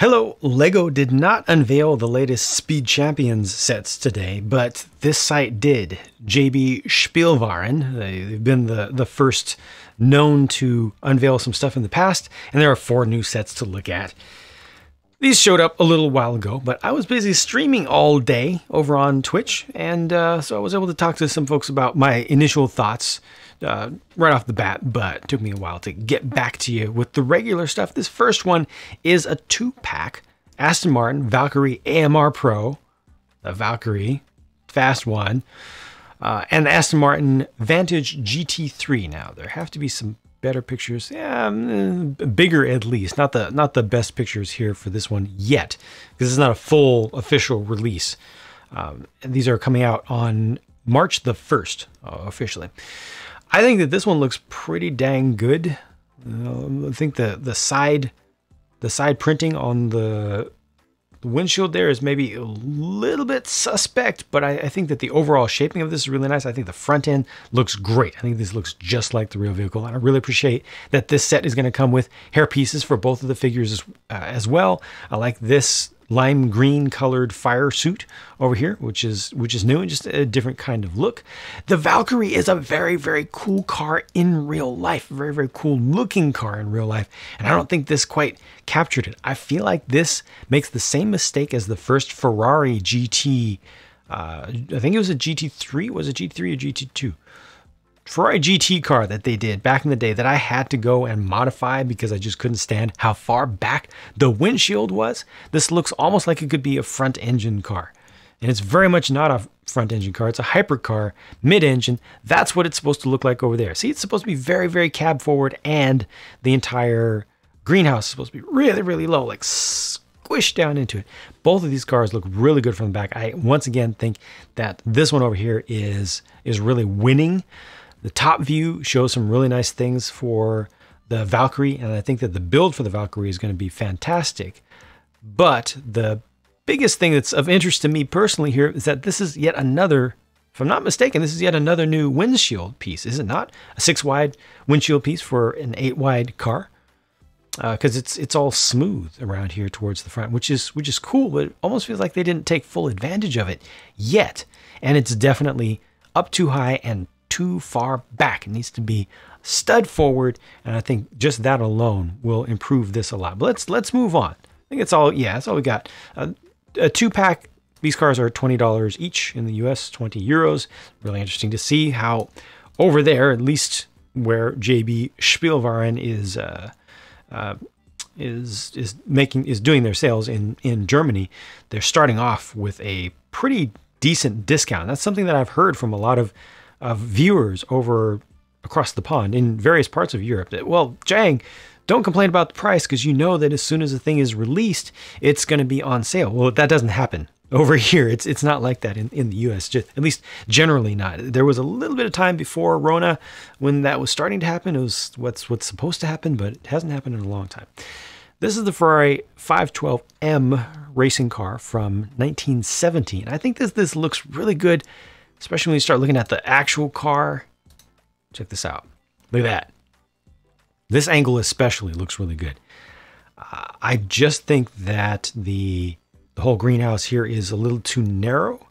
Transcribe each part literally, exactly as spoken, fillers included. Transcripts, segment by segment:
Hello, LEGO did not unveil the latest Speed Champions sets today, but this site did. J B Spielwaren, they've been the, the first known to unveil some stuff in the past, and there are four new sets to look at. These showed up a little while ago, but I was busy streaming all day over on Twitch, and uh, so I was able to talk to some folks about my initial thoughts uh, right off the bat, but it took me a while to get back to you with the regular stuff. This first one is a two-pack Aston Martin Valkyrie A M R Pro, the Valkyrie, fast one, uh, and the Aston Martin Vantage G T three. Now, there have to be some better pictures, yeah, bigger at least. Not the not the best pictures here for this one yet, because it's not a full official release. Um, and these are coming out on March the first, uh, officially. I think that this one looks pretty dang good. Uh, I think the the side the side printing on the The windshield there is maybe a little bit suspect, but I, I think that the overall shaping of this is really nice. I think the front end looks great. I think this looks just like the real vehicle, and I really appreciate that this set is going to come with hair pieces for both of the figures as, uh, as well. I like this lime green colored fire suit over here, which is which is new and just a different kind of look. The Valkyrie is a very, very cool car in real life, very, very cool looking car in real life, and I don't think this quite captured it. I feel like this makes the same mistake as the first Ferrari G T. Uh, I think it was a G T three. Was it G T three or G T two? Ferrari G T car that they did back in the day that I had to go and modify because I just couldn't stand how far back the windshield was. This looks almost like it could be a front engine car. And it's very much not a front engine car. It's a hypercar, mid-engine. That's what it's supposed to look like over there. See, it's supposed to be very, very cab forward, and the entire greenhouse is supposed to be really, really low, like squished down into it. Both of these cars look really good from the back. I once again think that this one over here is, is really winning. The top view shows some really nice things for the Valkyrie, and I think that the build for the Valkyrie is going to be fantastic. But the biggest thing that's of interest to me personally here is that this is yet another, if I'm not mistaken, this is yet another new windshield piece, is it not? A six-wide windshield piece for an eight-wide car, because uh, it's it's all smooth around here towards the front, which is which is cool, but it almost feels like they didn't take full advantage of it yet. And it's definitely up too high and too far back. It needs to be stud forward, and I think just that alone will improve this a lot. But let's let's move on. I think it's all, yeah, that's all we got. Uh, a two-pack, these cars are twenty dollars each in the U S, twenty euros. Really interesting to see how over there, at least where J B Spielwaren is uh, uh, is is making is doing their sales in in Germany, they're starting off with a pretty decent discount. That's something that I've heard from a lot of of viewers over across the pond in various parts of Europe that, well, Jang, don't complain about the price because you know that as soon as the thing is released, it's going to be on sale. Well, that doesn't happen over here. It's it's not like that in, in the U S, just, at least generally not. There was a little bit of time before Rona when that was starting to happen. It was what's, what's supposed to happen, but it hasn't happened in a long time. This is the Ferrari five twelve M racing car from nineteen seventeen. I think this, this looks really good, especially when you start looking at the actual car. Check this out. Look at that. This angle especially looks really good. Uh, I just think that the, the whole greenhouse here is a little too narrow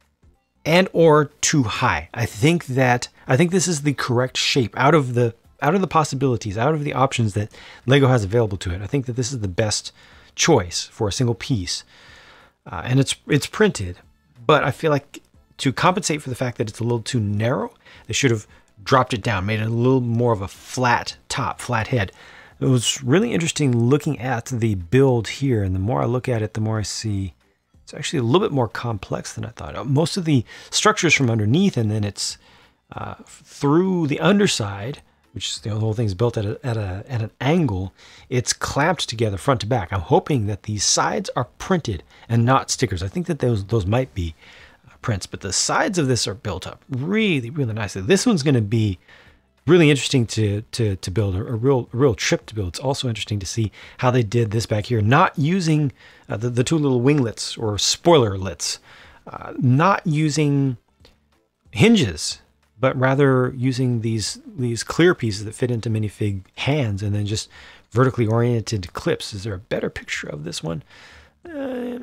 and or too high. I think that I think this is the correct shape out of the out of the possibilities, out of the options that LEGO has available to it. I think that this is the best choice for a single piece. Uh, and it's it's printed, but I feel like to compensate for the fact that it's a little too narrow, they should have dropped it down, made it a little more of a flat top, flat head. It was really interesting looking at the build here, and the more I look at it, the more I see it's actually a little bit more complex than I thought. Most of the structures from underneath, and then it's uh, through the underside, which is, you know, the whole thing's built at, a, at, a, at an angle. It's clamped together front to back. I'm hoping that these sides are printed and not stickers. I think that those, those might be prints, but the sides of this are built up really, really nicely. This one's going to be really interesting to to to build, a, a real a real trip to build. It's also interesting to see how they did this back here, not using uh, the, the two little winglets or spoilerlets, uh, not using hinges, but rather using these these clear pieces that fit into minifig hands, and then just vertically oriented clips. Is there a better picture of this one? Uh,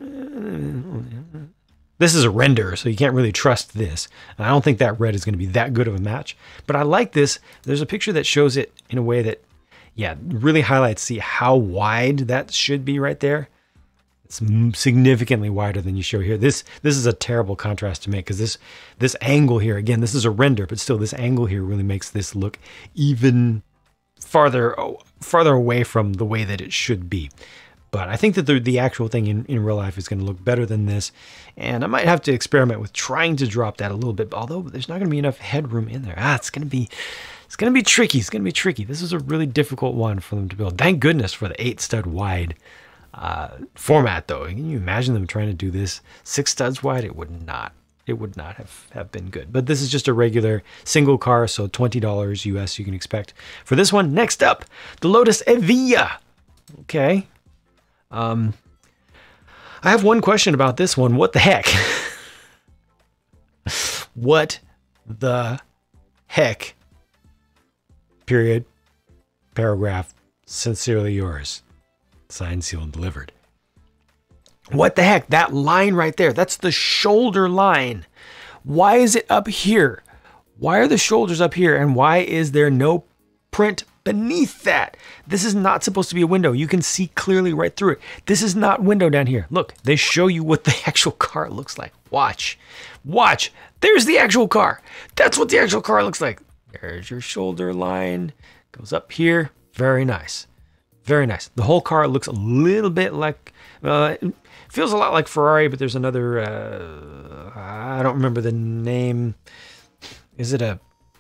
this is a render, so you can't really trust this. And I don't think that red is going to be that good of a match. But I like this. There's a picture that shows it in a way that, yeah, really highlights, see how wide that should be right there. It's significantly wider than you show here. This this is a terrible contrast to make, because this this angle here, again, this is a render, but still this angle here really makes this look even farther farther away from the way that it should be. But I think that the, the actual thing in, in real life is going to look better than this. And I might have to experiment with trying to drop that a little bit, although there's not going to be enough headroom in there. Ah, it's going to be it's going to be tricky. It's going to be tricky. This is a really difficult one for them to build. Thank goodness for the eight stud wide uh, format, though. Can you imagine them trying to do this six studs wide? It would not. It would not have, have been good. But this is just a regular single car, so twenty dollars U S you can expect for this one. Next up, the Lotus Evija. Okay. Um, I have one question about this one. What the heck? What the heck? Period. Paragraph. Sincerely yours. Signed, sealed, and delivered. What the heck? That line right there, that's the shoulder line. Why is it up here? Why are the shoulders up here? And why is there no print beneath that? This is not supposed to be a window. You can see clearly right through it. This is not window down here. Look, they show you what the actual car looks like. Watch. Watch. There's the actual car. That's what the actual car looks like. There's your shoulder line. Goes up here. Very nice. Very nice. The whole car looks a little bit like... Uh, it feels a lot like Ferrari, but there's another... Uh, I don't remember the name. Is it a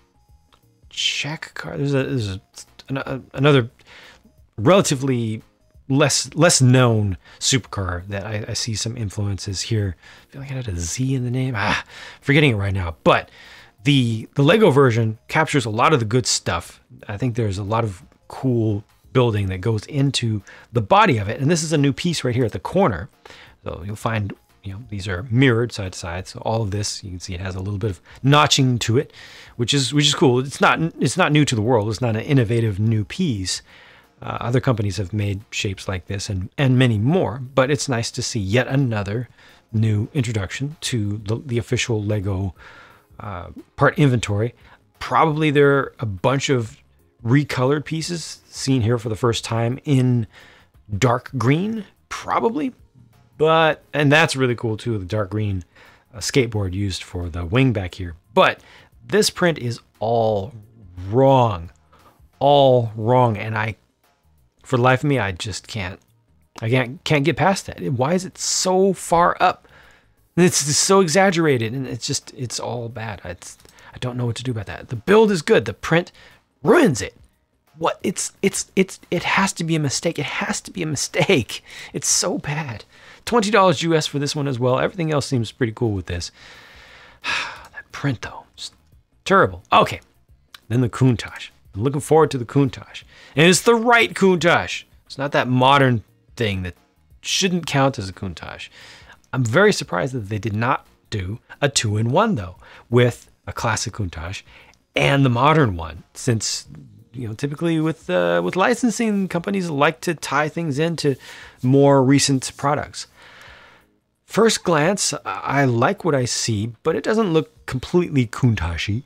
Czech car? There's a... There's a another relatively less less known supercar that I, I see some influences here. I feel like it had a Z in the name. Ah, forgetting it right now. But the the Lego version captures a lot of the good stuff. I think there's a lot of cool building that goes into the body of it. And this is a new piece right here at the corner. So you'll find, you know, these are mirrored side to side. So all of this, you can see it has a little bit of notching to it, which is which is cool. It's not it's not new to the world. It's not an innovative new piece. Uh, other companies have made shapes like this and and many more. But it's nice to see yet another new introduction to the, the official Lego uh, part inventory. Probably there are a bunch of recolored pieces seen here for the first time in dark green, probably. But, and that's really cool too, the dark green uh, skateboard used for the wing back here. But this print is all wrong, all wrong. And I, for the life of me, I just can't, I can't, can't get past that. Why is it so far up? It's just so exaggerated and it's just, it's all bad. It's, I don't know what to do about that. The build is good. The print ruins it. What? It's, it's, it's, it has to be a mistake. It has to be a mistake. It's so bad. twenty dollars U S for this one as well. Everything else seems pretty cool with this. That print though, just terrible. Okay, then the Countach. I'm looking forward to the Countach. And it's the right Countach. It's not that modern thing that shouldn't count as a Countach. I'm very surprised that they did not do a two-in-one though, with a classic Countach and the modern one, since, you know, typically with uh, with licensing, companies like to tie things into more recent products. First glance, I like what I see, but it doesn't look completely Countach-y.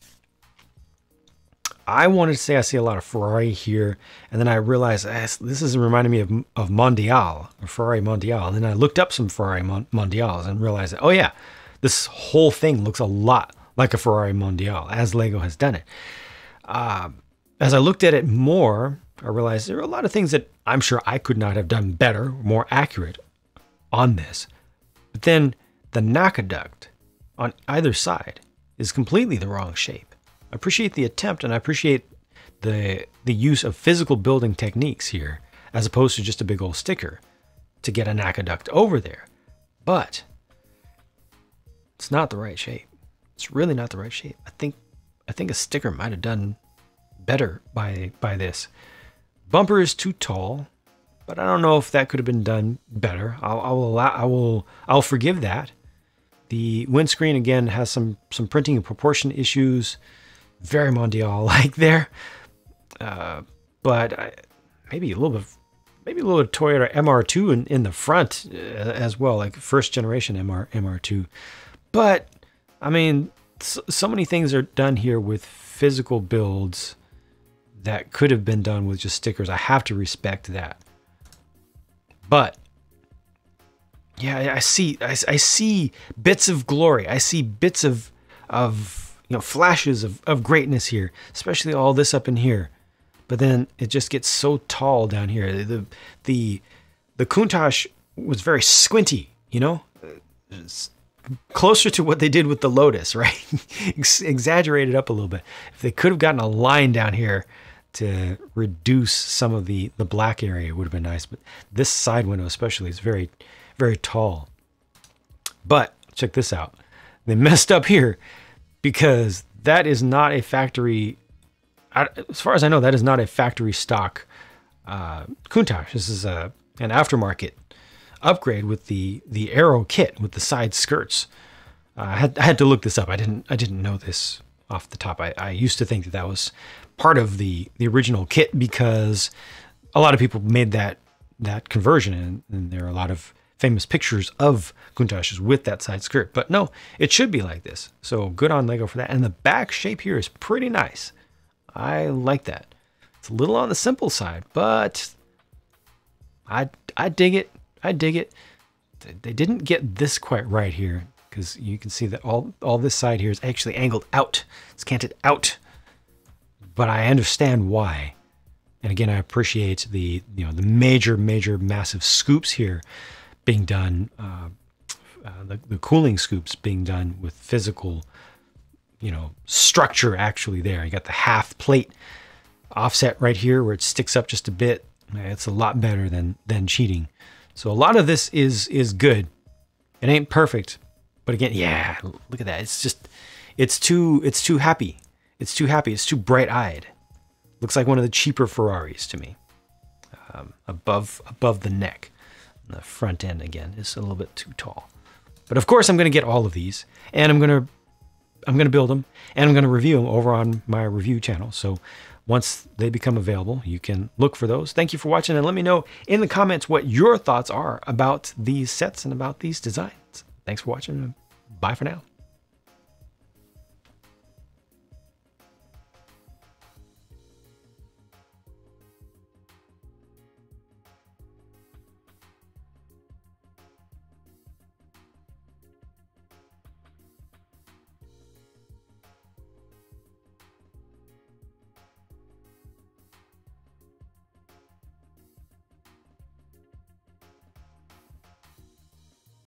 I wanted to say I see a lot of Ferrari here, and then I realized eh, this is reminding me of, of Mondial, or Ferrari Mondial. And then I looked up some Ferrari Mon Mondials and realized that, oh yeah, this whole thing looks a lot like a Ferrari Mondial, as Lego has done it. Uh, as I looked at it more, I realized there are a lot of things that I'm sure I could not have done better, more accurate on this. But then the aqueduct on either side is completely the wrong shape. I appreciate the attempt and I appreciate the, the use of physical building techniques here, as opposed to just a big old sticker to get an aqueduct over there. But it's not the right shape. It's really not the right shape. I think I think a sticker might have done better by by this. Bumper is too tall, but I don't know if that could have been done better. I'll, I'll allow, I will, I'll forgive that. The windscreen again has some some printing and proportion issues, very Mondial like there. Uh, but I, maybe a little bit, maybe a little Toyota M R two in, in the front as well, like first generation M R M R two. But I mean, so, so many things are done here with physical builds that could have been done with just stickers. I have to respect that. But yeah, I see, I, I see bits of glory. I see bits of, of you know, flashes of, of greatness here, especially all this up in here. But then it just gets so tall down here. The the the Countach was very squinty, you know, it's closer to what they did with the Lotus, right? Ex exaggerated up a little bit. If they could have gotten a line down here to reduce some of the the black area, it would have been nice. But this side window especially is very very tall. But check this out. They messed up here because that is not a factory, as far as I know, that is not a factory stock uh, Countach. This is a an aftermarket upgrade with the the aero kit with the side skirts. Uh, I had I had to look this up. I didn't I didn't know this off the top. I, I used to think that that was part of the the original kit because a lot of people made that that conversion, and, and there are a lot of famous pictures of Countachs with that side skirt. But no, it should be like this. So good on Lego for that. And the back shape here is pretty nice. I like that. It's a little on the simple side, but I I dig it. I dig it. They didn't get this quite right here because you can see that all all this side here is actually angled out. It's canted out. But I understand why. And again, I appreciate the you know the major major massive scoops here being done, uh, uh, the, the cooling scoops being done with physical, you know, structure actually there. You got the half plate offset right here where it sticks up just a bit. It's a lot better than than cheating. So a lot of this is is good. It ain't perfect, but again, yeah, look at that. It's just, it's too it's too happy. It's too happy. It's too bright-eyed. Looks like one of the cheaper Ferraris to me. Um, above above the neck. The front end again is a little bit too tall. But of course I'm going to get all of these and I'm going to I'm going to build them and I'm going to review them over on my review channel. So once they become available, you can look for those. Thank you for watching and let me know in the comments what your thoughts are about these sets and about these designs. Thanks for watching and bye for now.